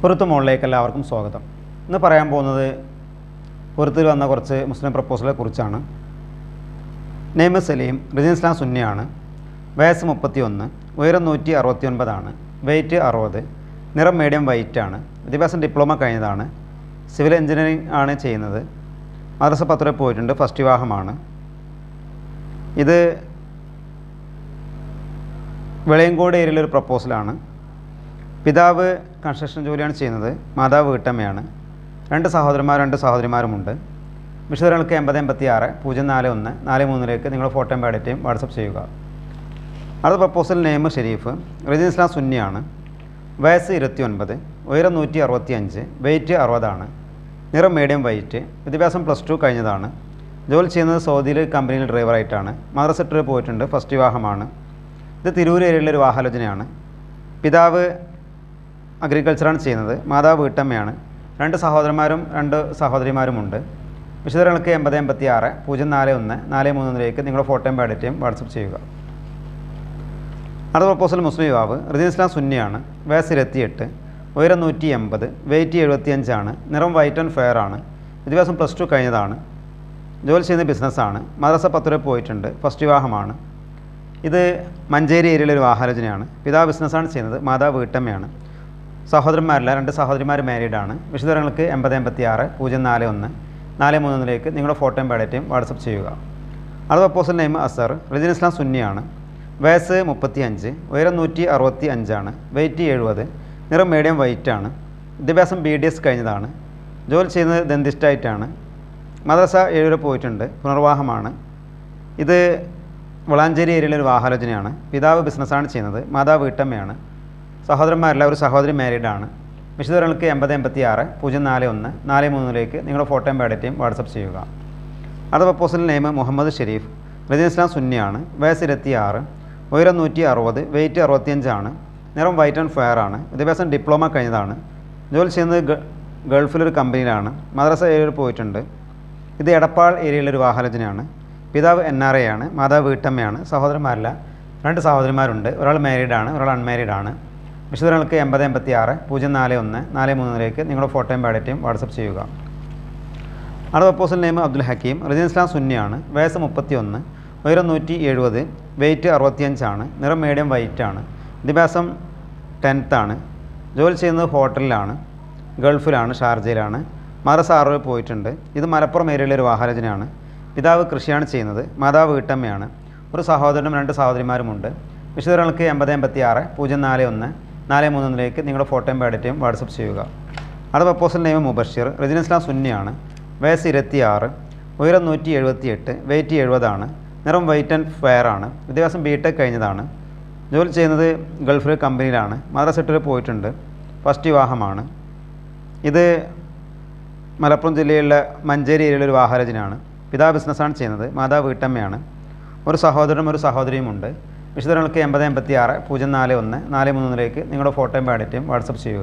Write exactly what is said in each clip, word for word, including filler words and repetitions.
പൊരുത്ത് മോളിലേക്ക് എല്ലാവർക്കും സ്വാഗതം. ഇന്ന് പറയാൻ പോകുന്നത് പൊരുത്തിൽ വന്ന കുറച്ച് മുസ്ലിം പ്രപ്പോസലെ കുറിച്ചാണ്. നെയ്മ് സലീം, റിജിൻസ്ലാം സുന്നിയാണ്. വയസ്സ് മുപ്പത്തി ഒന്ന്, ഉയരം നൂറ്റി അറുപത്തി ഒൻപതാണ്, വെയ്റ്റ് അറുപത്, നിറം മീഡിയം വൈറ്റ് ആണ്. വിദ്യാഭ്യാസം ഡിപ്ലോമ കഴിഞ്ഞതാണ്. സിവിൽ എഞ്ചിനീയറിംഗ് ആണ് ചെയ്യുന്നത്. മദ്രസ പത്തുര പോയിട്ടുണ്ട്. ഫസ്റ്റ് വിവാഹമാണ്. ഇത് വെളയങ്കോട് ഏരിയയിലൊരു പ്രപ്പോസലാണ്. പിതാവ് കൺസ്ട്രക്ഷൻ ജോലിയാണ് ചെയ്യുന്നത്. മാതാവ് വീട്ടമ്മയാണ്. രണ്ട് സഹോദരന്മാരും രണ്ട് സഹോദരിമാരുമുണ്ട്. വിശദങ്ങൾക്ക് എൺപത് എൺപത്തി ആറ് പൂജ്യം നാല് ഒന്ന് നാല് മൂന്നിലേക്ക് നിങ്ങൾ ഫോട്ടോയും ബയോഡേറ്റയും വാട്സപ്പ് ചെയ്യുക. അടുത്ത പ്രപ്പോസൽ നെയ്മ് ഷെരീഫ്, റിജിൻസ്ലാം സുന്നിയാണ്. വയസ്സ് ഇരുപത്തി ഒൻപത്, ഉയരം നൂറ്റി അറുപത്തി അഞ്ച്, വെയ്റ്റ് അറുപതാണ്, നിറം മീഡിയം വൈറ്റ്, വിദ്യാഭ്യാസം പ്ലസ് ടു കഴിഞ്ഞതാണ്. ജോലി ചെയ്യുന്നത് സൗദിയിൽ കമ്പനിയിൽ ഡ്രൈവറായിട്ടാണ്. മദ്രസ സെക്ടറിൽ പോയിട്ടുണ്ട്. ഫസ്റ്റ് വിവാഹമാണ്. ഇത് തിരൂർ ഏരിയയിലൊരു വിവാഹാലോചനയാണ്. പിതാവ് അഗ്രികൾച്ചറാണ് ചെയ്യുന്നത്. മാതാവ് വീട്ടമ്മയാണ്. രണ്ട് സഹോദരന്മാരും രണ്ട് സഹോദരിമാരുമുണ്ട്. വിശദങ്ങൾക്ക് എൺപത് എൺപത്തി ആറ് പൂജ്യം നാല് ഒന്ന് നാല് മൂന്നിലേക്ക് നിങ്ങളുടെ ഫോട്ടോയും ബയോഡേറ്റയും വാട്സപ്പ് ചെയ്യുക. അടുത്ത പ്രപ്പോസൽ മുസ്ലിം യുവാവ്, റിജിൻസ്ലാം സുന്നിയാണ്. വയസ്സ് ഇരുപത്തിയെട്ട്, ഉയരം നൂറ്റി എൺപത്, വെയ്റ്റ് എഴുപത്തിയഞ്ചാണ്, നിറം വൈറ്റ് ആൻഡ് ഫെയർ ആണ്. വിദ്യാഭ്യാസം പ്ലസ് ടു കഴിഞ്ഞതാണ്. ജോലി ചെയ്യുന്ന ബിസിനസ്സാണ്. മദ്രസ പത്തുര പോയിട്ടുണ്ട്. ഫസ്റ്റ് വിവാഹമാണ്. ഇത് മഞ്ചേരി ഏരിയയിലൊരു വിവാഹാലോചനയാണ്. പിതാവ് ബിസിനസ്സാണ് ചെയ്യുന്നത്. മാതാവ് വീട്ടമ്മയാണ്. സഹോദരന്മാരില്ല, രണ്ട് സഹോദരിമാർ മാരീഡാണ്. വിശദങ്ങൾക്ക് എൺപത് എൺപത്തി ആറ് പൂജ്യം നാല് ഒന്ന് നാല് മൂന്നിലേക്ക് നിങ്ങളുടെ ഫോട്ടോയും ബയോഡേറ്റയും വാട്സപ്പ് ചെയ്യുക. അടുത്ത പ്രപ്പോസൽ നെയിം അസർ, റിജിൻസ്ലാം സുന്നിയാണ്. വയസ്സ് മുപ്പത്തി അഞ്ച്, ഉയരം നൂറ്റി അറുപത്തി അഞ്ചാണ്, വെയ്റ്റ് എഴുപത്, നിറം മീഡിയം വൈറ്റ് ആണ്. വിദ്യാഭ്യാസം ബി ഡി എസ് കഴിഞ്ഞതാണ്. ജോലി ചെയ്യുന്നത് ദന്തിസ്റ്റായിട്ടാണ്. മദ്രസ ഏഴുവരെ പോയിട്ടുണ്ട്. പുനർവാഹമാണ്. ഇത് വളാഞ്ചേരി ഏരിയയിലൊരു വിവാഹാലോചനയാണ്. പിതാവ് ബിസിനസ്സാണ് ചെയ്യുന്നത്. മാതാവ് വീട്ടമ്മയാണ്. സഹോദരന്മാരില്ല, ഒരു സഹോദരി മാരീഡാണ്. വിശദങ്ങൾക്ക് എൺപത് എൺപത്തി ആറ് പൂജ്യം നാല് ഒന്ന് നാല് മൂന്നിലേക്ക് നിങ്ങളുടെ ഫോട്ടോയും ബയോഡേറ്റയും വാട്സപ്പ് ചെയ്യുക. അടുത്ത പ്രപ്പോസൽ നെയിം മുഹമ്മദ് ഷെരീഫ്, റിജിൻസ്ലാം സുന്നിയാണ്. വയസ്സ് ഇരുപത്തി ആറ്, ഉയരം നൂറ്റി അറുപത്, വെയ്റ്റ് അറുപത്തിയഞ്ചാണ്, നിറം വൈറ്റ് ആൻഡ് ഫെയർ ആണ്. വിദ്യാഭ്യാസം ഡിപ്ലോമ കഴിഞ്ഞതാണ്. ജോലി ചെയ്യുന്നത് ഗൾഫിലൊരു കമ്പനിയിലാണ്. മദ്രസ ഏരിയയിൽ പോയിട്ടുണ്ട്. ഇത് എടപ്പാൾ ഏരിയയിലൊരു വിവാഹാലോചനയാണ്. പിതാവ് എൻ ആർ എ ആണ്. മാതാവ് വീട്ടമ്മയാണ്. സഹോദരന്മാരില്ല, രണ്ട് സഹോദരിമാരുണ്ട്. ഒരാൾ മാരീഡാണ്, ഒരാൾ അൺമാരീഡാണ്. വിശദങ്ങൾക്ക് എൺപത് എൺപത്തി ആറ് പൂജ്യം നാല് ഒന്ന് നാല് മൂന്നിലേക്ക് നിങ്ങളുടെ ഫോട്ടോയും ബയോഡേറ്റയും വാട്സപ്പ് ചെയ്യുക. അടുത്ത പ്രപ്പോസൽ നെയിം അബ്ദുൽ ഹക്കീം, റിജിൻസ്ലാം സുന്നിയാണ്. വയസ്സ് മുപ്പത്തി ഒന്ന്, ഉയരം നൂറ്റി എഴുപത്, വെയ്റ്റ് അറുപത്തിയഞ്ചാണ്, നിറം മീഡിയം വൈറ്റ് ആണ്. വിദ്യാഭ്യാസം ടെൻത്താണ്. ജോലി ചെയ്യുന്നത് ഹോട്ടലിലാണ്. ഗൾഫിലാണ്, ഷാർജയിലാണ്. മദ്രസ ആറിൽ പോയിട്ടുണ്ട്. ഇത് മലപ്പുറം ഏരിയയിലെ ഒരു വിവാഹാലോചനയാണ്. പിതാവ് കൃഷിയാണ് ചെയ്യുന്നത്. മാതാവ് വീട്ടമ്മയാണ്. ഒരു സഹോദരനും രണ്ട് സഹോദരിമാരുമുണ്ട്. വിശദങ്ങൾക്ക് എൺപത് എൺപത്തി ആറ് പൂജ്യം നാല് ഒന്ന് നാല് മൂന്നിലേക്ക് നിങ്ങളുടെ ഫോട്ടോയും ബയോഡേറ്റയും വാട്സപ്പ് ചെയ്യുക. അടുത്ത പ്രപ്പോസൽ നെയിം മുബഷിർ, റിജിൻസ്ലാം സുന്നിയാണ്. വയസ്സ് ഇരുപത്തി ആറ്, ഉയരം നൂറ്റി എഴുപത്തി എട്ട്, വെയ്റ്റ് എഴുപതാണ്, നിറം വൈറ്റ് ആൻഡ് ഫെയർ ആണ്. വിദ്യാഭ്യാസം ബി ടെക് കഴിഞ്ഞതാണ്. ജോലി ചെയ്യുന്നത് ഗൾഫിൽ കമ്പനിയിലാണ്. മദ്രസ സെക്ടറിൽ പോയിട്ടുണ്ട്. ഫസ്റ്റ് വിവാഹമാണ്. ഇത് മലപ്പുറം ജില്ലയിലെ മഞ്ചേരി ഏരിയയിലൊരു വിവാഹാലോചനയാണ്. പിതാവ് ബിസിനസ്സാണ് ചെയ്യുന്നത്. മാതാവ് വീട്ടമ്മയാണ്. ഒരു സഹോദരനും ഒരു സഹോദരിയുമുണ്ട്. വിശദങ്ങൾക്ക് എൺപത് എൺപത്തി ആറ് പൂജ്യം നാല് ഒന്ന് നാല് മൂന്നിലേക്ക് നിങ്ങളുടെ ഫോട്ടോയും ബയോഡേറ്റയും വാട്സപ്പ് ചെയ്യുക.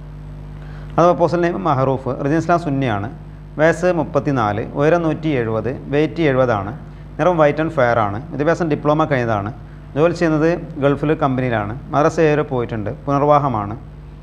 അത് പ്രപ്പോസൽ നെയിം മഹറൂഫ്, റിജിൻസ്ലാം സുന്നിയാണ്. വയസ്സ് മുപ്പത്തി നാല്, ഉയരം നൂറ്റി എഴുപത്, വെയ്റ്റ് എഴുപതാണ്, നിറം വൈറ്റ് ആൻഡ് ഫെയർ ആണ്. വിദ്യാഭ്യാസം ഡിപ്ലോമ കഴിഞ്ഞതാണ്. ജോലി ചെയ്യുന്നത് ഗൾഫിൽ കമ്പനിയിലാണ്. മദ്രസ ഏറെ പോയിട്ടുണ്ട്. പുനർവാഹമാണ്.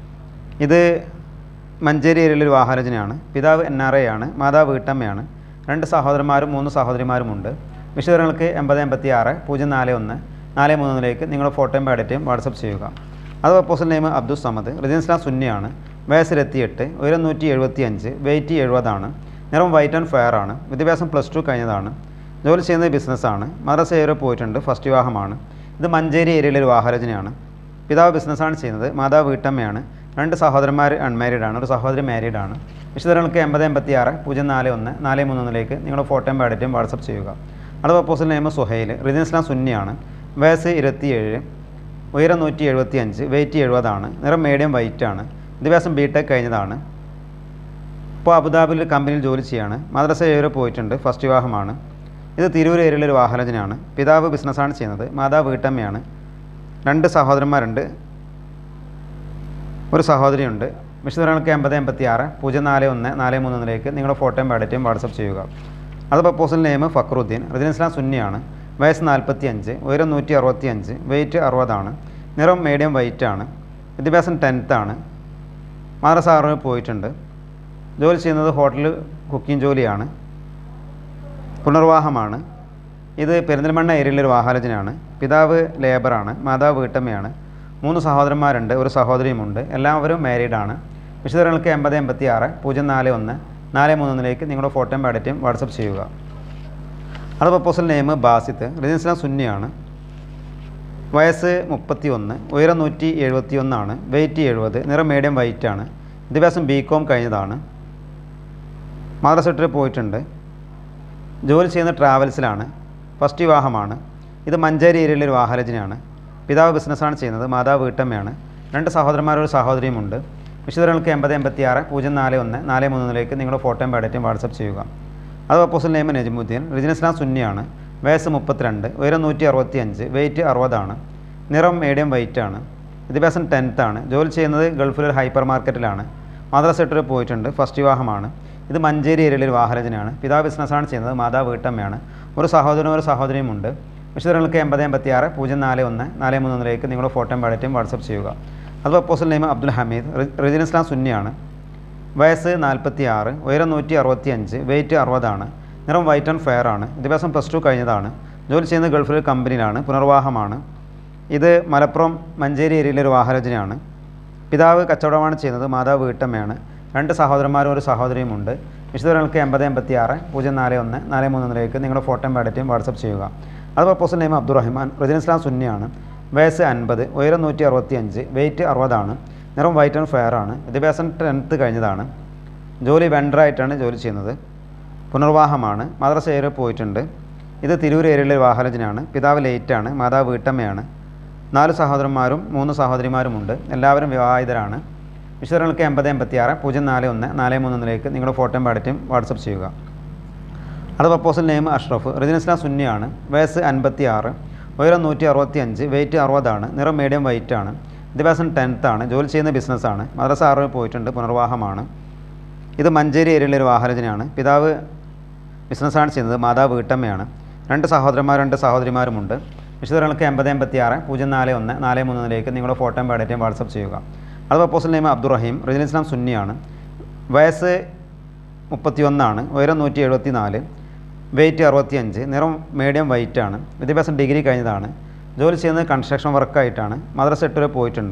ഇത് മഞ്ചേരി ഏരിയയിലൊരു വിവാഹാലോചനയാണ്. പിതാവ് എൻ ആർ എ ആണ്. മാതാവ് വീട്ടമ്മയാണ്. രണ്ട് സഹോദരന്മാരും മൂന്ന് സഹോദരിമാരുമുണ്ട്. വിശദങ്ങൾക്ക് എൺപത് എൺപത്തി ആറ് പൂജ്യം നാല് ഒന്ന് നാല് മൂന്നിലേക്ക് നിങ്ങളുടെ ഫോട്ടോയും ബയോഡേറ്റയും വാട്സപ്പ് ചെയ്യുക. അത് പ്രപ്പോസൽ നെയിം അബ്ദുൽ സമദ്, റിജിൻസ്ലാം സുന്നിയാണ്. വയസ്സ് ഇരുപത്തിയെട്ട്, ഉയരം നൂറ്റി എഴുപത്തി അഞ്ച്, വെയ്റ്റ് എഴുപതാണ്, നിറം വൈറ്റ് ആൻഡ് ഫെയർ ആണ്. വിദ്യാഭ്യാസം പ്ലസ് ടു കഴിഞ്ഞതാണ്. ജോലി ചെയ്യുന്നത് ബിസിനസ്സാണ്. മദ്രസ ഏറെ പോയിട്ടുണ്ട്. ഫസ്റ്റ് വിവാഹമാണ്. ഇത് മഞ്ചേരി ഏരിയയിലെ ഒരു വിവാഹാലോചനയാണ്. പിതാവ് ബിസിനസ്സാണ് ചെയ്യുന്നത്. മാതാവ് വീട്ടമ്മയാണ്. രണ്ട് സഹോദരന്മാർ അൺമാരീഡാണ്. ഒരു സഹോദരി മാരീഡാണ്. വിശദങ്ങൾക്ക് എൺപത് എൺപത്തി ആറ് പൂജ്യം നാല് ഒന്ന് നാല് മൂന്നിലേക്ക് നിങ്ങളുടെ ഫോട്ടോയും ബയോഡേറ്റയും വാട്സപ്പ് ചെയ്യുക. അടുത്ത പ്രപ്പോസൽ നെയിം സുഹൈൽ, റിജിൻസ്ലാം സുന്നിയാണ്. വയസ്സ് ഇരുപത്തിയേഴ്, ഉയരം നൂറ്റി എഴുപത്തി അഞ്ച്, വെയ്റ്റ് എഴുപതാണ്, നിറം മീഡിയം വൈറ്റ് ആണ്. വിദ്യാഭ്യാസം ബി ടെക് കഴിഞ്ഞതാണ്. ഇപ്പോൾ അബുദാബിയിൽ കമ്പനിയിൽ ജോലി ചെയ്യാണ്. മദ്രസ ഏറെ പോയിട്ടുണ്ട്. ഫസ്റ്റ് വിവാഹമാണ്. ഇത് തിരൂർ ഏരിയയിലൊരു വിവാഹാലോചനയാണ്. പിതാവ് ബിസിനസ്സാണ് ചെയ്യുന്നത്. മാതാവ് വീട്ടമ്മയാണ്. രണ്ട് സഹോദരന്മാരുണ്ട്. ഒരു സഹോദരിയുണ്ട്. വിശദങ്ങൾക്ക് എൺപത് എൺപത്തി ആറ് പൂജ്യം നാല് ഒന്ന് നാല് മൂന്നിലേക്ക് നിങ്ങളുടെ ഫോട്ടോയും ബയോഡേറ്റയും വാട്സപ്പ് ചെയ്യുക. അത് പ്രപ്പോസൽ നെയിം ഫക്രുദ്ദീൻ, റിജിൻസ്ലാം സുന്നിയാണ്. വയസ്സ് നാൽപ്പത്തി അഞ്ച്, ഉയരം നൂറ്റി അറുപത്തി അഞ്ച്, വെയ്റ്റ് അറുപതാണ്, നിറം മീഡിയം വൈറ്റ് ആണ്. വിദ്യാഭ്യാസം ടെൻത്താണ്. മദ്രസ ആറിൽ പോയിട്ടുണ്ട്. ജോലി ചെയ്യുന്നത് ഹോട്ടൽ കുക്കിംഗ് ജോലിയാണ്. പുനർവാഹമാണ്. ഇത് പെരിന്തൽമണ്ണ ഏരിയയിലൊരു വാഹാലോചനയാണ്. പിതാവ് ലേബറാണ്, മാതാവ് വീട്ടമ്മയാണ്. മൂന്ന് സഹോദരന്മാരുണ്ട്, ഒരു സഹോദരിയുമുണ്ട്. എല്ലാവരും മാരീഡാണ്. വിശദങ്ങൾക്ക് എൺപത് എൺപത്തി ആറ് പൂജ്യം നാല് ഒന്ന് നാല് മൂന്നിലേക്ക് നിങ്ങളുടെ ഫോട്ടോയും ബയോഡേറ്റയും വാട്സപ്പ് ചെയ്യുക. അത് പ്രപ്പോസൽ നെയിം ബാസിത്ത്. റെസിഡൻസ് സുന്നിയാണ്. വയസ്സ് മുപ്പത്തി ഒന്ന്, ഉയരം നൂറ്റി എഴുപത്തി ഒന്നാണ്, വെയ്റ്റ് എഴുപത്, നിറം മീഡിയം വൈറ്റാണ്. വിദ്യാഭ്യാസം ബി കോം കഴിഞ്ഞതാണ്. മദ്രസ വിട്ട് പോയിട്ടുണ്ട്. ജോലി ചെയ്യുന്ന ട്രാവൽസിലാണ്. ഫസ്റ്റ് വിവാഹമാണ്. ഇത് മഞ്ചേരി ഏരിയയിലൊരു വാഹനജനാണ്. പിതാവ് ബിസിനസ്സാണ് ചെയ്യുന്നത്, മാതാവ് വീട്ടമ്മയാണ്. രണ്ട് സഹോദരന്മാരൊരു സഹോദരിയുമുണ്ട്. വിശദങ്ങൾക്ക് എൺപത് എൺപത്തി ആറ് പൂജ്യം നാല് ഒന്ന് നാല് മൂന്നിലേക്ക് നിങ്ങളുടെ ഫോട്ടോയും ബയോഡേറ്റയും വാട്സപ്പ് ചെയ്യുക. അത് പ്രപ്പോസൽ നെയിം നജിമുദ്ദീൻ. റെസിഡൻസ് സുന്നിയാണ്. വയസ്സ് മുപ്പത്തിരണ്ട്, ഉയരം നൂറ്റി അറുപത്തി അഞ്ച്, വെയ്റ്റ് അറുപതാണ്, നിറം മീഡിയം വൈറ്റാണ്. വിദ്യാഭ്യാസം ടെൻത്താണ്. ജോലി ചെയ്യുന്നത് ഗൾഫിലൊരു ഹൈപ്പർ മാർക്കറ്റിലാണ്. മദ്രസ വിട്ട് പോയിട്ടുണ്ട്. ഫസ്റ്റ് വിവാഹമാണ്. ഇത് മഞ്ചേരി ഏരിയയിലൊരു വാഹനജനാണ്. പിതാവ് ബിസിനസ്സാണ് ചെയ്യുന്നത്, മാതാവ് വീട്ടമ്മയാണ്. ഒരു സഹോദരനും ഒരു സഹോദരിയുമുണ്ട്. വിശദങ്ങൾക്ക് എൺപത് എൺപത്തി ആറ് പൂജ്യം നാല് ഒന്ന് നാല് മൂന്നിലേക്ക് നിങ്ങളുടെ ഫോട്ടോയും ബയോഡേറ്റയും വാട്സപ്പ് ചെയ്യുക. അത് proposal name Abdul Hameed. Residence സുന്നിയാണ്. വയസ്സ് നാൽപ്പത്തി ആറ്, ഉയരം നൂറ്റി അറുപത്തി അഞ്ച്, വെയ്റ്റ് അറുപതാണ്, നിറം വൈറ്റ് ആൻഡ് ഫെയർ ആണ്. വിദ്യാഭ്യാസം പ്ലസ് ടു കഴിഞ്ഞതാണ്. ജോലി ചെയ്യുന്നത് ഗൾഫിൽ കമ്പനിയിലാണ്. പുനർവാഹമാണ്. ഇത് മലപ്പുറം മഞ്ചേരി ഏരിയയിലൊരു വാഹനജനാണ്. പിതാവ് കച്ചവടമാണ് ചെയ്യുന്നത്, മാതാവ് വീട്ടമ്മയാണ്. രണ്ട് സഹോദരന്മാരും ഒരു സഹോദരിയുമുണ്ട്. വിശദങ്ങൾക്ക് എൺപത് എൺപത്തി ആറ് പൂജ്യം നാല് ഒന്ന് നാല് മൂന്നിലേക്ക് നിങ്ങളുടെ ഫോട്ടോയും ബയോഡേറ്റയും വാട്സപ്പ് ചെയ്യുക. അത് പ്രപ്പോസൽ നെയിം അബ്ദുറഹ്മാൻ. റെസിഡൻസ് സുന്നിയാണ്. വയസ്സ് അൻപത്, ഉയരം നൂറ്റി അറുപത്തി അഞ്ച്, വെയ്റ്റ് അറുപതാണ്, നിറം വൈറ്റ് ആൻഡ് ഫെയർ ആണ്. വിദ്യാഭ്യാസം ടെൻത്ത് കഴിഞ്ഞതാണ്. ജോലി വെണ്ടറായിട്ടാണ് ജോലി ചെയ്യുന്നത്. പുനർവാഹമാണ്. മദ്രസ ഏരിയ പോയിട്ടുണ്ട്. ഇത് തിരൂർ ഏരിയയിലെ വാഹനജനാണ്. പിതാവ് ലേറ്റാണ്, മാതാവ് വീട്ടമ്മയാണ്. നാല് സഹോദരന്മാരും മൂന്ന് സഹോദരിമാരുമുണ്ട്. എല്ലാവരും വിവാഹിതരാണ്. വിശദങ്ങൾക്ക് എൺപത് എൺപത്തി ആറ് പൂജ്യം നാല് ഒന്ന് നാല് മൂന്നിലേക്ക് നിങ്ങളുടെ ഫോട്ടോയും ബയോഡേറ്റയും വാട്സപ്പ് ചെയ്യുക. അത് പ്രപ്പോസൽ നെയിം അഷ്റഫ്. റെസിഡൻസ് സുന്നിയാണ്. വയസ്സ് അൻപത്തി ആറ്, ഉയരം നൂറ്റി അറുപത്തി അഞ്ച്, വെയ്റ്റ് അറുപതാണ്, നിറം മീഡിയം വൈറ്റാണ്. വിദ്യാഭ്യാസം ടെൻത്താണ്. ജോലി ചെയ്യുന്ന ബിസിനസ്സാണ്. മദ്രസ ആറിൽ പോയിട്ടുണ്ട്. പുനർവാഹമാണ്. ഇത് മഞ്ചേരി ഏരിയയിലൊരു വാഹനജനാണ്. പിതാവ് ബിസിനസ്സാണ് ചെയ്യുന്നത്, മാതാവ് വീട്ടമ്മയാണ്. രണ്ട് സഹോദരന്മാരും രണ്ട് സഹോദരിമാരുമുണ്ട്. വിശദങ്ങൾക്ക് എൺപത് എൺപത്തി ആറ് പൂജ്യം നാല് ഒന്ന് നാല് മൂന്നിലേക്ക് നിങ്ങളുടെ ഫോട്ടോയും ബയോഡേറ്റയും വാട്സപ്പ് ചെയ്യുക. അത് പ്രപ്പോസൽ നെയിം അബ്ദുറഹീം. റെസിഡൻസ് സുന്നിയാണ്. വയസ്സ് മുപ്പത്തി ഒന്നാണ്, ഉയരം നൂറ്റി എഴുപത്തി നാല്, വെയ്റ്റ് അറുപത്തി അഞ്ച്, നിറം മീഡിയം വൈറ്റാണ്. വിദ്യാഭ്യാസം ഡിഗ്രി കഴിഞ്ഞതാണ്. ജോലി ചെയ്യുന്നത് കൺസ്ട്രക്ഷൻ വർക്കായിട്ടാണ്. മദ്രസ എട്ട് വരെ പോയിട്ടുണ്ട്.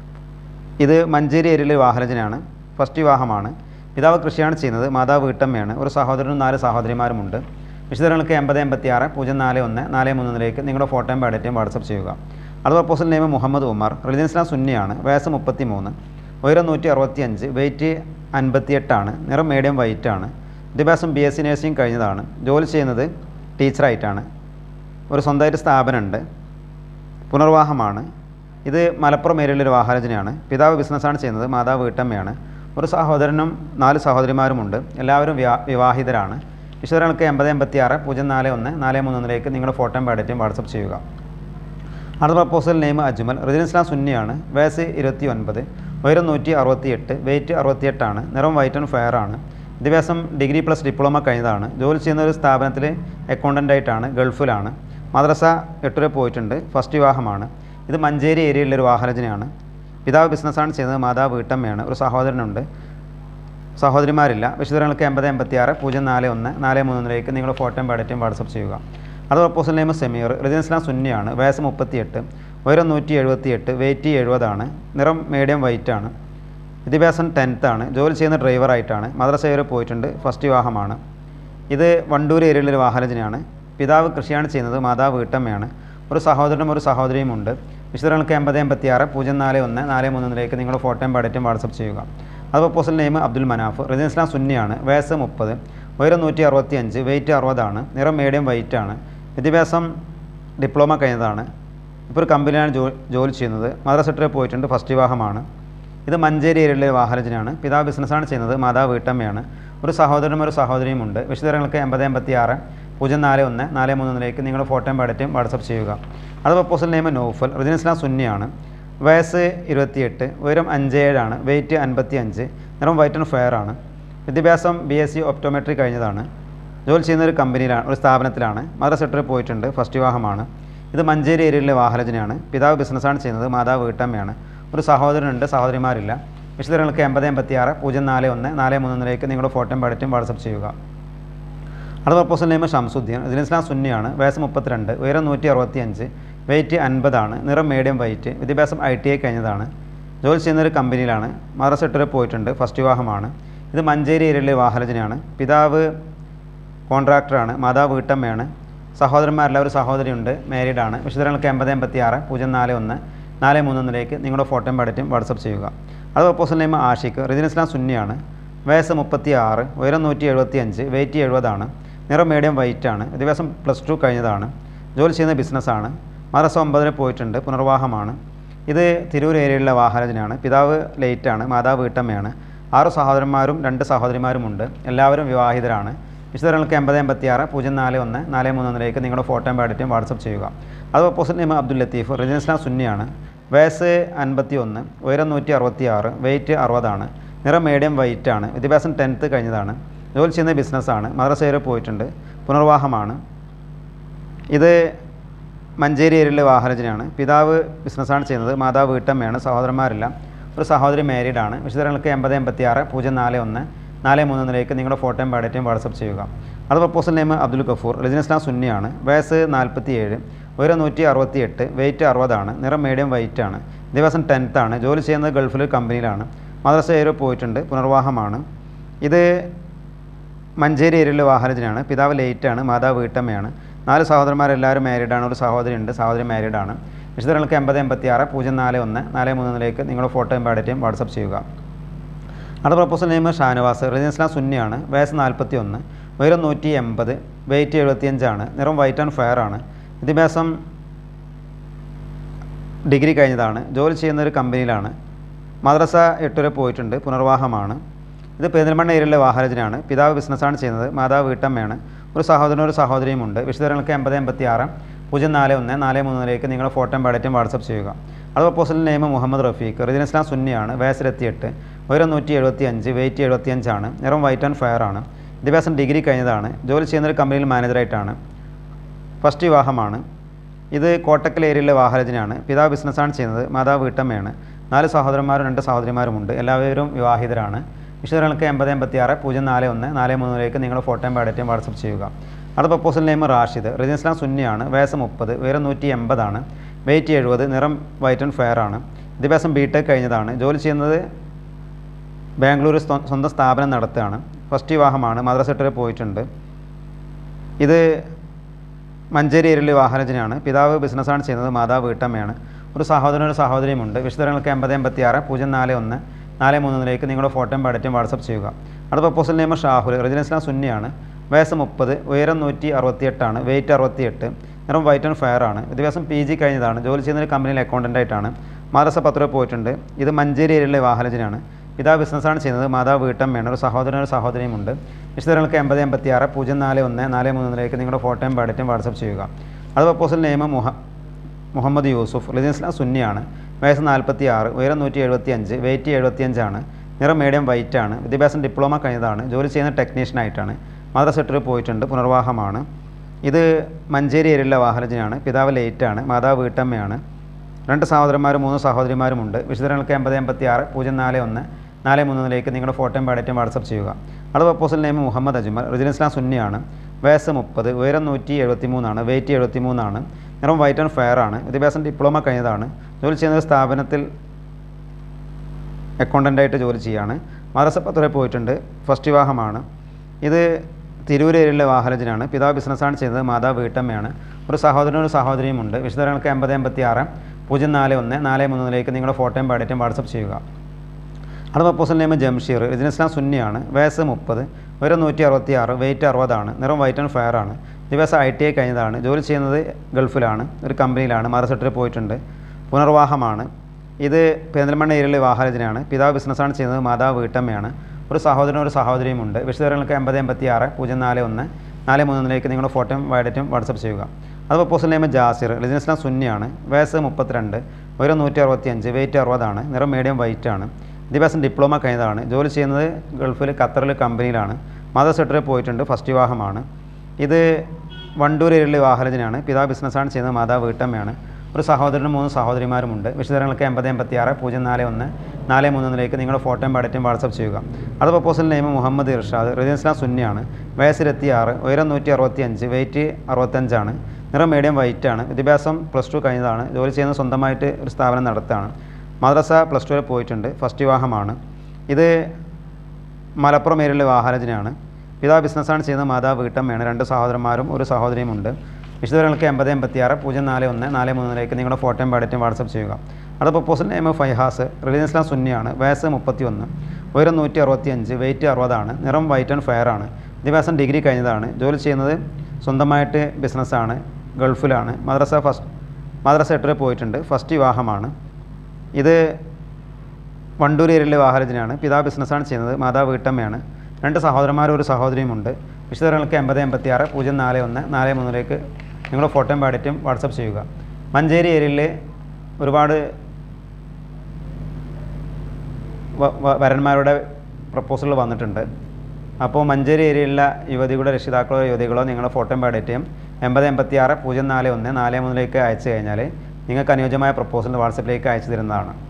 ഇത് മഞ്ചേരി ഏരിയയിലെ വാഹനജനാണ്. ഫസ്റ്റ് വിവാഹമാണ്. പിതാവ് കൃഷിയാണ് ചെയ്യുന്നത്, മാതാവ് വീട്ടമ്മയാണ്. ഒരു സഹോദരനും നാല് സഹോദരിമാരുമുണ്ട്. വിശദങ്ങൾക്ക് എൺപത് എൺപത്തി ആറ് പൂജ്യം നാല് ഒന്ന് നാല് മൂന്നിലേക്ക് നിങ്ങളുടെ ഫോട്ടോയും ബയോഡേറ്റയും വാട്സപ്പ് ചെയ്യുക. അത് proposal name Muhammad Umar. Residence സുന്നിയാണ്. വയസ്സ് മുപ്പത്തി മൂന്ന്, ഉയരം നൂറ്റി അറുപത്തി അഞ്ച്, വെയ്റ്റ് അൻപത്തി എട്ടാണ്, നിറം മീഡിയം വൈറ്റാണ്. വിദ്യാഭ്യാസം ബി എസ് സി നഴ്സിംഗ് കഴിഞ്ഞതാണ്. ജോലി ചെയ്യുന്നത് ടീച്ചറായിട്ടാണ്. ഒരു സ്വന്തമായിട്ട് സ്ഥാപനമുണ്ട്. പുനർവാഹമാണ്. ഇത് മലപ്പുറം ഏരിയയിലൊരു വാഹനജനാണ്. പിതാവ് ബിസിനസ്സാണ് ചെയ്യുന്നത്, മാതാവ് വീട്ടമ്മയാണ്. ഒരു സഹോദരനും നാല് സഹോദരിമാരുമുണ്ട്. എല്ലാവരും വിവാ വിവാഹിതരാണ്. വിശദങ്ങൾക്ക് എൺപത് എൺപത്തി ആറ് പൂജ്യം നാല് ഒന്ന് നാല് മൂന്നിലേക്ക് നിങ്ങളുടെ ഫോട്ടോയും ബയോഡേറ്റയും വാട്സപ്പ് ചെയ്യുക. അടുത്ത പ്രപ്പോസൽ നെയിം അജ്മൽ. റെസിഡൻസ് സുന്നിയാണ്. വയസ്സ് ഇരുപത്തി ഒൻപത്, ഉയരം നൂറ്റി അറുപത്തി എട്ട്, വെയ്റ്റ് അറുപത്തിയെട്ടാണ്, നിറം വൈറ്റ് ആൻഡ് ഫെയർ ആണ്. വിദ്യാഭ്യാസം ഡിഗ്രി പ്ലസ് ഡിപ്ലോമ കഴിഞ്ഞതാണ്. ജോലി ചെയ്യുന്ന ഒരു സ്ഥാപനത്തിൽ അക്കൗണ്ടൻ്റായിട്ടാണ്. ഗൾഫിലാണ്. മദ്രസ എട്ട് വരെ പോയിട്ടുണ്ട്. ഫസ്റ്റ് വിവാഹമാണ്. ഇത് മഞ്ചേരി ഏരിയയിലൊരു വാഹനജനാണ്. പിതാവ് ബിസിനസ്സാണ് ചെയ്യുന്നത്, മാതാവ് വീട്ടമ്മയാണ്. ഒരു സഹോദരനുണ്ട്. സഹോദരിമാരില്ല. വിശദങ്ങൾക്ക് എൺപത് എൺപത്തി ആറ് പൂജ്യം നാല് ഒന്ന് നാല് മൂന്നിലേക്ക് നിങ്ങളുടെ ഫോട്ടോയും ബയോഡേറ്റയും വാട്സപ്പ് ചെയ്യുക. അത് പ്രപ്പോസൽ നെയിം സമീർ. റെസിഡൻസ് സുന്നിയാണ്. വയസ്സ് മുപ്പത്തി എട്ട്, ഉയരം നൂറ്റി എഴുപത്തി എട്ട്, വെയ്റ്റ് എഴുപതാണ്, നിറം മീഡിയം വൈറ്റാണ്. വിദ്യാഭ്യാസം ടെൻത്താണ്. ജോലി ചെയ്യുന്ന ഡ്രൈവറായിട്ടാണ്. മദ്രസ വരെ പോയിട്ടുണ്ട്. ഫസ്റ്റ് വിവാഹമാണ്. ഇത് വണ്ടൂർ ഏരിയയിലൊരു വാഹനജനാണ്. പിതാവ് കൃഷിയാണ് ചെയ്യുന്നത്, മാതാവ് വീട്ടമ്മയാണ്. ഒരു സഹോദരനും ഒരു സഹോദരിയുമുണ്ട്. വിശദങ്ങൾക്ക് എൺപത് എൺപത്തി ആറ് പൂജ്യം നാല് ഒന്ന് നാല് മൂന്നിലേക്ക് നിങ്ങളുടെ ഫോട്ടോയും ബയോഡേറ്റയും വാട്സപ്പ് ചെയ്യുക. അത് proposal name Abdul Manaf. Residence സുന്നിയാണ്. വയസ്സ് മുപ്പത്, ഉയരം നൂറ്റി അറുപത്തി അഞ്ച്, വെയ്റ്റ് അറുപതാണ്, നിറം മീഡിയം വൈറ്റാണ്. വിദ്യാഭ്യാസം ഡിപ്ലോമ കഴിഞ്ഞതാണ്. ഇപ്പോൾ ഒരു കമ്പനിയാണ് ജോ ജോലി ചെയ്യുന്നത്. മദ്രസ എട്ട് വരെ പോയിട്ടുണ്ട്. ഫസ്റ്റ് വിവാഹമാണ്. ഇത് മഞ്ചേരി ഏരിയയിലെ വാഹനജനാണ്. പിതാവ് ബിസിനസ്സാണ് ചെയ്യുന്നത്, മാതാവ് വീട്ടമ്മയാണ്. ഒരു സഹോദരനും ഒരു സഹോദരിയുമുണ്ട്. വിശദങ്ങൾക്ക് എൺപത് എൺപത്തി ആറ് പൂജ്യം നാല് ഒന്ന് നാല് മൂന്നിലേക്ക് നിങ്ങളുടെ ഫോട്ടോയും ബയോഡേറ്റയും വാട്സപ്പ് ചെയ്യുക. അത് പ്രപ്പോസൽ നെയിം നൗഫൽ. റെസിഡൻസ് സുന്നിയാണ്. വയസ്സ് ഇരുപത്തിയെട്ട്, ഉയരം അഞ്ച് ഏഴാണ്, വെയ്റ്റ് അൻപത്തി അഞ്ച്, നിറം വൈറ്റ് ആൻഡ് ഫെയർ ആണ്. വിദ്യാഭ്യാസം ബി എസ് സി ഒപ്റ്റോമെട്രി കഴിഞ്ഞതാണ്. ജോലി ചെയ്യുന്ന ഒരു കമ്പനിയിലാണ്, ഒരു സ്ഥാപനത്തിലാണ്. മദ്രസ എട്ട് വരെ പോയിട്ടുണ്ട്. ഫസ്റ്റ് വിവാഹമാണ്. ഇത് മഞ്ചേരി ഏരിയയിലെ വാഹനജനാണ്. പിതാവ് ബിസിനസ്സാണ് ചെയ്യുന്നത്, മാതാവ് വീട്ടമ്മയാണ്. ഒരു സഹോദരനുണ്ട്, സഹോദരിമാരില്ല. വിശദങ്ങൾക്ക് എൺപത് എൺപത്തി ആറ് പൂജ്യം നാല് ഒന്ന് നാല് മൂന്നിലേക്ക് നിങ്ങളുടെ ഫോട്ടോയും ബയോഡേറ്റയും വാട്സപ്പ് ചെയ്യുക. അടുത്ത പ്രപ്പോസൽ നെയിം ഷംസുദ്ദീൻ. റെസിഡൻസ് ഇസ്ലാം സുന്നിയാണ്. വയസ്സ് മുപ്പത്തിരണ്ട്, ഉയരം നൂറ്റി അറുപത്തി അഞ്ച്, വെയിറ്റ് അൻപതാണ്, നിറം മീഡിയം വൈറ്റ്, വിദ്യാഭ്യാസം ഐ ടി ഐ കഴിഞ്ഞതാണ്, ജോലി ചെയ്യുന്നൊരു കമ്പനിയിലാണ്, മദ്രസ എട്ട് വരെ പോയിട്ടുണ്ട്, ഫസ്റ്റ് വിവാഹമാണ്. ഇത് മഞ്ചേരി ഏരിയയിലെ വിവാഹരചനയാണ്. പിതാവ് കോൺട്രാക്ടറാണ്, മാതാവ് വീട്ടമ്മയാണ്, സഹോദരന്മാരെല്ലാവരും സഹോദരിയുണ്ട്, മാരീഡാണ്. വിശദങ്ങൾക്ക് എൺപത് എൺപത്തി ആറ് പൂജ്യം നാല് ഒന്ന് നാല് മൂന്നൊന്നിലേക്ക് നിങ്ങളുടെ ഫോട്ടോയും ബയോഡേറ്റയും വാട്സപ്പ് ചെയ്യുക. അത് പ്രപ്പോസൽ നെയിം ആഷിഖ്. റെസിഡൻസ് ഇസ്ലാം സുന്നിയാണ്. വയസ്സ് മുപ്പത്തി ആറ്, ഉയരം നൂറ്റി എഴുപത്തി അഞ്ച്, വെയിറ്റ് എഴുപതാണ്, നിറം മീഡിയം വൈറ്റാണ്, വിദ്യാഭ്യാസം പ്ലസ് ടു കഴിഞ്ഞതാണ്, ജോലി ചെയ്യുന്ന ബിസിനസ്സാണ്, മദ്രസ ഒമ്പതിന് പോയിട്ടുണ്ട്, പുനർവാഹമാണ്. ഇത് തിരൂർ ഏരിയയിലുള്ള വാഹനജനാണ്. പിതാവ് ലേറ്റാണ്, മാതാവ് വീട്ടമ്മയാണ്, ആറ് സഹോദരന്മാരും രണ്ട് സഹോദരിമാരുമുണ്ട്, എല്ലാവരും വിവാഹിതരാണ്. വിശദങ്ങൾക്ക് എൺപത് എൺപത്തി ആറ് പൂജ്യം നാല് ഒന്ന് നാല് മൂന്നൊന്നിലേക്ക് നിങ്ങളുടെ ഫോട്ടോയും ബയോഡേറ്റയും വാട്സപ്പ് ചെയ്യുക. അത് proposal name Abdul Latheef. Residence ഇസ്ലാം സുന്നിയാണ്. വയസ്സ് അൻപത്തി ഒന്ന്, ഉയരം നൂറ്റി അറുപത്തി ആറ്, വെയിറ്റ് അറുപതാണ്, നിറം മീഡിയം വൈറ്റാണ്, വിദ്യാഭ്യാസം ടെൻത്ത് കഴിഞ്ഞതാണ്, ജോലി ചെയ്യുന്ന ബിസിനസ്സാണ്, മദ്രസ വരെ പോയിട്ടുണ്ട്, പുനർവാഹമാണ്. ഇത് മഞ്ചേരി ഏരിയയിലെ വാഹനജനാണ്. പിതാവ് ബിസിനസ്സാണ് ചെയ്യുന്നത്, മാതാവ് വീട്ടമ്മയാണ്, സഹോദരന്മാരില്ല, ഒരു സഹോദരി മാരീഡാണ്. വിശദങ്ങൾക്ക് എൺപത് എൺപത്തി ആറ് പൂജ്യം നാല് ഒന്ന് നാല് മൂന്നൊന്നിലേക്ക് നിങ്ങളുടെ ഫോട്ടോയും ബയോഡേറ്റയും വാട്സപ്പ് ചെയ്യുക. അത് proposal name Abdul Gafoor. Residence ഇസ്ലാം സുന്നിയാണ്. വയസ്സ് നാൽപ്പത്തി ഏഴ്, ഉയരം നൂറ്റി അറുപത്തി എട്ട്, വെയിറ്റ് അറുപതാണ്, നിറം മീഡിയം വൈറ്റാണ്, ദിവസം ടെൻത്താണ്, ജോലി ചെയ്യുന്നത് ഗൾഫിൽ കമ്പനിയിലാണ്, മദ്രസ ഏരിയ പോയിട്ടുണ്ട്, പുനർവാഹമാണ്. ഇത് മഞ്ചേരി ഏരിയയിലെ വാഹനജനാണ്. പിതാവ് ലേറ്റാണ്, മാതാവ് വീട്ടമ്മയാണ്, നാല് സഹോദരന്മാരെല്ലാവരും മാരീഡാണ്, ഒരു സഹോദരി ഉണ്ട്, സഹോദരി മാരീഡാണ്. വിശദങ്ങൾക്ക് എൺപത് എൺപത്തി ആറ് പൂജ്യം നാല് ഒന്ന് നാല് മൂന്നിലേക്ക് നിങ്ങളുടെ ഫോട്ടോയും ബയോഡേറ്റയും വാട്സപ്പ് ചെയ്യുക. അടുത്ത പ്രപ്പോസൽ നെയിം ഷാനവാസ്. റെസിഡൻസ് ഇസ്ലാം സുന്നിയാണ്. വയസ്സ് നാൽപ്പത്തി ഒന്ന്, ഉയരം നൂറ്റി എൺപത്, വെയിറ്റ് എഴുപത്തിയഞ്ചാണ്, നിറം വൈറ്റ് ആൻഡ് ഫെയർ ആണ്, വിദ്യാഭ്യാസം ഡിഗ്രി കഴിഞ്ഞതാണ്, ജോലി ചെയ്യുന്നൊരു കമ്പനിയിലാണ്, മദ്രസ എട്ട് വരെ പോയിട്ടുണ്ട്, പുനർവാഹമാണ്. ഇത് പെരിന്തൽമണ്ണ ഏരിയയിലെ വാഹനജനാണ്. പിതാവ് ബിസിനസ്സാണ് ചെയ്യുന്നത്, മാതാവ് വീട്ടമ്മയാണ്, ഒരു സഹോദരനും ഒരു സഹോദരിയുമുണ്ട്. വിശദങ്ങൾക്ക് എൺപത് എൺപത്തി ആറ് പൂജ്യം നാല് ഒന്ന് നാല് മൂന്നിലേക്ക് നിങ്ങളുടെ ഫോട്ടോയും ബയോഡേറ്റയും വാട്സപ്പ് ചെയ്യുക. അത് proposal name Muhammad Rafeeq. Residence ഇസ്ലാം സുന്നിയാണ്. വയസ്സ് ഇരുപത്തിയെട്ട്, ഉയരം നൂറ്റി എഴുപത്തി അഞ്ച്, വെയിറ്റ് എഴുപത്തിയഞ്ചാണ്, നിറം വൈറ്റ് ആൻഡ് ഫെയർ ആണ്, വിദ്യാഭ്യാസം ഡിഗ്രി കഴിഞ്ഞതാണ്, ജോലി ചെയ്യുന്നൊരു കമ്പനിയിൽ മാനേജറായിട്ടാണ്, ഫസ്റ്റ് വിവാഹമാണ്. ഇത് കോട്ടക്കൽ ഏരിയയിലെ വാഹനജനാണ്. പിതാവ് ബിസിനസ്സാണ് ചെയ്യുന്നത്, മാതാവ് വീട്ടമ്മയാണ്, നാല് സഹോദരന്മാരും രണ്ട് സഹോദരിമാരുമുണ്ട്, എല്ലാവരും വിവാഹിതരാണ്. വിശദങ്ങൾക്ക് എൺപത് എൺപത്തി ആറ് പൂജ്യം നാല് ഒന്ന് നാല് മൂന്നിലേക്ക് നിങ്ങളുടെ ഫോട്ടോയും ബയോഡേറ്റയും വാട്സപ്പ് ചെയ്യുക. അടുത്ത പ്രപ്പോസൽ നെയിം റാഷിദ്. റെസിഡൻസ് ഇസ്ലാം സുന്നിയാണ്. വയസ്സ് മുപ്പത്, ഉയരം നൂറ്റി എൺപതാണ്, വെയിറ്റ് എഴുപത്, നിറം വൈറ്റ് ആൻഡ് ഫെയർ ആണ്, വിദ്യാഭ്യാസം ബി ടെക് കഴിഞ്ഞതാണ്, ജോലി ചെയ്യുന്നത് ബാംഗ്ലൂർ സ്വന്തം സ്ഥാപനം നടത്തുകയാണ്, ഫസ്റ്റ് വിവാഹമാണ്, മദ്രസ എട്ട് വരെ പോയിട്ടുണ്ട്. ഇത് മഞ്ചേരി ഏരിയയിലെ വാഹനജനാണ്. പിതാവ് ബിസിനസ്സാണ് ചെയ്യുന്നത്, മാതാവ് വീട്ടമ്മയാണ്, ഒരു സഹോദരനും ഒരു സഹോദരിയുമുണ്ട്. വിശദങ്ങൾക്ക് എൺപത് എൺപത്തി ആറ് പൂജ്യം നാല് ഒന്ന് നാല് മൂന്നിലേക്ക് നിങ്ങളുടെ ഫോട്ടോയും ബയോഡേറ്റയും വാട്സപ്പ് ചെയ്യുക. അടുത്ത പ്രപ്പോസൽ നെയിം ഷാഹുൽ. റെസിഡൻസ് ഇസ്ലാം സുന്നിയാണ്. വയസ്സ് മുപ്പത്, ഉയരം നൂറ്റി അറുപത്തിയെട്ടാണ്, വെയിറ്റ് അറുപത്തിയെട്ട്, നിറം വൈറ്റ് ആൻഡ് ഫെയർ ആണ്, വിദ്യാഭ്യാസം പി ജി കഴിഞ്ഞതാണ്, ജോലി ചെയ്യുന്ന ഒരു കമ്പനിയിൽ അക്കൗണ്ടൻ്റായിട്ടാണ്, മദ്രസ പത്ത് രൂപ പോയിട്ടുണ്ട്. ഇത് മഞ്ചേരി ഏരിയയിലെ വാഹനജനാണ്. പിതാവ് ബിസിനസ്സാണ് ചെയ്യുന്നത്, മാതാവ് വീട്ടമ്മയാണ്, ഒരു സഹോദരനും ഒരു സഹോദരിയുമുണ്ട്. വിശദങ്ങൾക്ക് എൺപത് എൺപത്തി ആറ് പൂജ്യം നാല് ഒന്ന് നാല് മൂന്നിലേക്ക് നിങ്ങളുടെ ഫോട്ടോയും ബയോഡേറ്റയും വാട്സപ്പ് ചെയ്യുക. അത് പ്രപ്പോസൽ നെയിം മുഹ മുഹമ്മദ് യൂസുഫ്. റെസിഡൻസ് ഇസ്ലാം സുന്നിയാണ്. വയസ്സ് നാൽപ്പത്തി ആറ്, ഉയരം നൂറ്റി എഴുപത്തി അഞ്ച്, വെയിറ്റ് എഴുപത്തിയഞ്ചാണ്, നിറം മീഡിയം വൈറ്റാണ്, വിദ്യാഭ്യാസം ഡിപ്ലോമ കഴിഞ്ഞതാണ്, ജോലി ചെയ്യുന്ന ടെക്നീഷ്യനായിട്ടാണ്, മദ്രസ എട്ട് വരെ പോയിട്ടുണ്ട്, പുനർവാഹമാണ്. ഇത് മഞ്ചേരി ഏരിയയിലെ വാഹനജനാണ്. പിതാവ് ലേറ്റാണ്, മാതാവ് വീട്ടമ്മയാണ്, രണ്ട് സഹോദരന്മാരും മൂന്ന് സഹോദരിമാരുമുണ്ട്. വിശദങ്ങൾക്ക് എൺപത് എൺപത്തി ആറ് പൂജ്യം നാല് ഒന്ന് നാല് മൂന്നിലേക്ക് നിങ്ങളുടെ ഫോട്ടോയും ബയോഡേറ്റയും വാട്സപ്പ് ചെയ്യുക. അടുത്ത proposal name Muhammad Ajmal. Residence ഇസ്ലാം സുന്നിയാണ്. വയസ്സ് മുപ്പത്, ഉയരം നൂറ്റി എഴുപത്തി മൂന്നാണ്, വെയിറ്റ് എഴുപത്തി മൂന്നാണ്, നിറം വൈറ്റ് ആൻഡ് ഫെയർ ആണ്, വിദ്യാഭ്യാസം ഡിപ്ലോമ കഴിഞ്ഞതാണ്, ജോലി ചെയ്യുന്ന സ്ഥാപനത്തിൽ അക്കൗണ്ടൻ്റായിട്ട് ജോലി ചെയ്യുകയാണ്, മദ്രസ പത്ത് വരെ പോയിട്ടുണ്ട്, ഫസ്റ്റ് വിവാഹമാണ്. ഇത് തിരൂർ ഏരിയയിലെ വാഹനജനാണ്. പിതാവ് ബിസിനസ്സാണ് ചെയ്യുന്നത്, മാതാവ് വീട്ടമ്മയാണ്, ഒരു സഹോദരനും ഒരു സഹോദരിയുമുണ്ട്. വിശദങ്ങൾക്ക് എൺപത് എൺപത്തി ആറ് പൂജ്യം നാല് ഒന്ന് നാല് മൂന്നിലേക്ക് നിങ്ങളുടെ ഫോട്ടോയും ബയോഡേറ്റയും വാട്സപ്പ് ചെയ്യുക. അടുത്ത പ്രപ്പോസൽ നെയിം ജംഷീർ. റെസിഡൻസ് ഇസ്ലാം സുന്നിയാണ്. വയസ്സ് മുപ്പത്, ഉയരം നൂറ്റി അറുപത്തി ആറ്, വെയിറ്റ് അറുപതാണ്, നിറം വൈറ്റ് ആൻഡ് ഫെയർ ആണ്, ദിവസം ഐ ടി ഐ കഴിഞ്ഞതാണ്, ജോലി ചെയ്യുന്നത് ഗൾഫിലാണ്, ഒരു കമ്പനിയിലാണ്, മദ്രസ എട്ട് വരെ പോയിട്ടുണ്ട്, പുനർവാഹമാണ്. ഇത് പെരിന്തൽമണ്ണ ഏരിയയിലെ വാഹനജനാണ്. പിതാവ് ബിസിനസ്സാണ് ചെയ്യുന്നത്, മാതാവ് വീട്ടമ്മയാണ്, ഒരു സഹോദരനും ഒരു സഹോദരിയുമുണ്ട്. വിശദങ്ങൾക്ക് എൺപത് എൺപത്തി ആറ് പൂജ്യം നാല് ഒന്ന് നാല് മൂന്നിലേക്ക് നിങ്ങളുടെ ഫോട്ടോയും ബയോഡേറ്റയും വാട്സപ്പ് ചെയ്യുക. അത് പ്രപ്പോസൽ നെയിം ജാസിർ. റെസിഡൻസ് ഇസ്ലാം സുന്നിയാണ്. വയസ്സ് മുപ്പത്തിരണ്ട്, ഉയരം നൂറ്റി അറുപത്തി അഞ്ച്, വെയിറ്റ് അറുപതാണ്, നിറം മീഡിയം വൈറ്റ് ആണ്, വിദ്യാഭ്യാസം ഡിപ്ലോമ കഴിഞ്ഞതാണ്, ജോലി ചെയ്യുന്നത് ഗൾഫിൽ ഖത്തറിൽ കമ്പനിയിലാണ്, മദ്രസ എട്ട് വരെ പോയിട്ടുണ്ട്, ഫസ്റ്റ് വിവാഹമാണ്. ഇത് വണ്ടൂർ ഏരിയയിലെ വാഹനജനാണ്. പിതാവ് ബിസിനസ്സാണ് ചെയ്യുന്നത്, മാതാവ് വീട്ടമ്മയാണ്, ഒരു സഹോദരനും മൂന്ന് സഹോദരിമാരുമുണ്ട്. വിശദങ്ങൾക്ക് എൺപത് എൺപത്തി ആറ് പൂജ്യം നാല് ഒന്ന് നാല് മൂന്നിലേക്ക് നിങ്ങളുടെ ഫോട്ടോയും ബയോഡേറ്റയും വാട്സപ്പ് ചെയ്യുക. അത് proposal name Muhammad Irshad, residence ഇസ്ലാം സുന്നിയാണ്, വയസ്സ് ഇരുപത്തിയാറ്, ഉയരം നൂറ്റി അറുപത്തി അഞ്ച്, വെയിറ്റ് അറുപത്തഞ്ചാണ്, നിറം മീഡിയം വൈറ്റാണ്, വിദ്യാഭ്യാസം പ്ലസ് ടു കഴിഞ്ഞതാണ്, ജോലി ചെയ്യുന്ന സ്വന്തമായിട്ട് ഒരു സ്ഥാപനം നടത്തുകയാണ്, മദ്രസ പ്ലസ് ടു വരെ പോയിട്ടുണ്ട്, ഫസ്റ്റ് വിവാഹമാണ്. ഇത് മലപ്പുറം ഏരിയയിലെ വാഹനജനാണ്. പിതാവ് ബിസിനസ്സാണ് ചെയ്യുന്നത്, മാതാവ് വീട്ടമ്മയാണ്, രണ്ട് സഹോദരന്മാരും ഒരു സഹോദരിയുമുണ്ട്. വിശദവിവരങ്ങൾക്ക് എൺപത് എൺപത്തി ആറ് പൂജ്യം നാല് ഒന്ന് നാല് മൂന്നിലേക്ക് നിങ്ങളുടെ ഫോട്ടോയും ബയോഡേറ്റയും വാട്സപ്പ് ചെയ്യുക. അത് പ്രപ്പോസൽ നെയിം ഫൈഹാസ്, റിലീജിയൻ ഇസ്ലാം സുന്നിയാണ്, വയസ്സ് മുപ്പത്തി ഒന്ന്, ഉയരം നൂറ്റി അറുപത്തി അഞ്ച്, വെയിറ്റ് അറുപതാണ്, നിറം വൈറ്റ് ആൻഡ് ഫെയർ ആണ്, വിദ്യാഭ്യാസം ഡിഗ്രി കഴിഞ്ഞതാണ്, ജോലി ചെയ്യുന്നത് സ്വന്തമായിട്ട് ബിസിനസ്സാണ്, ഗൾഫിലാണ്, മദ്രസ ഫസ്റ്റ് മദ്രസ എട്ട് വരെ പോയിട്ടുണ്ട്, ഫസ്റ്റ് വിവാഹമാണ്. ഇത് വണ്ടൂർ ഏരിയയിലെ വാഹനജനാണ്. പിതാവ് ബിസിനസ്സാണ് ചെയ്യുന്നത്, മാതാവ് വീട്ടമ്മയാണ്, രണ്ട് സഹോദരന്മാരും ഒരു സഹോദരിയുമുണ്ട്. വിശദവിവരങ്ങൾക്ക് എൺപത് എൺപത്തി ആറ് പൂജ്യം നാല് ഒന്ന് നാല് മൂന്നിലേക്ക് നിങ്ങളുടെ ഫോട്ടോയും ബയോഡേറ്റയും വാട്സപ്പ് ചെയ്യുക. മഞ്ചേരി ഏരിയയിൽ ഒരുപാട് വരന്മാരുടെ പ്രപ്പോസലുകൾ വന്നിട്ടുണ്ട്. അപ്പോൾ മഞ്ചേരി ഏരിയയിലുള്ള യുവതികളുടെ രക്ഷിതാക്കളോ യുവതികളോ നിങ്ങളുടെ ഫോട്ടോയും ബയോഡേറ്റയും എൺപത് എൺപത്തി ആറ് പൂജ്യം നാല് ഒന്ന് നാല് മൂന്നിലേക്ക് അയച്ചു കഴിഞ്ഞാൽ നിങ്ങൾക്ക് അനുയോജ്യമായ പ്രപ്പോസൽ വാട്സപ്പിലേക്ക് അയച്ചു തരുന്നതാണ്.